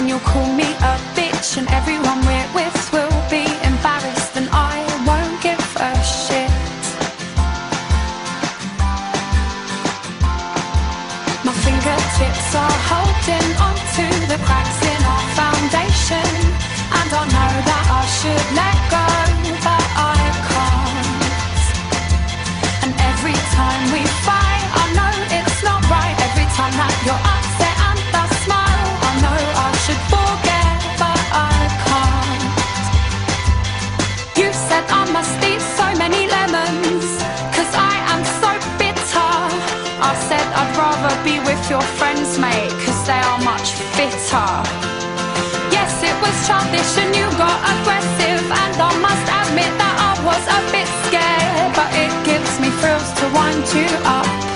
then you'll call me a bitch, and everyone we're with will be embarrassed, and I won't give a shit. My fingertips are holding onto the cracks in our foundation, and I know that I should let go, but I can't. And every time we fight, I know it's not right. Every time that you're upset and I smile, I know I should forget, but I can't. You said I must eat so many lemons, 'cause I am so bitter. I said I'd rather be with your friends, mate, 'cause they are much fitter. Yes, it was childish and you got aggressive, and I must admit that I was a bit scared, but it gives me thrills to wind you up.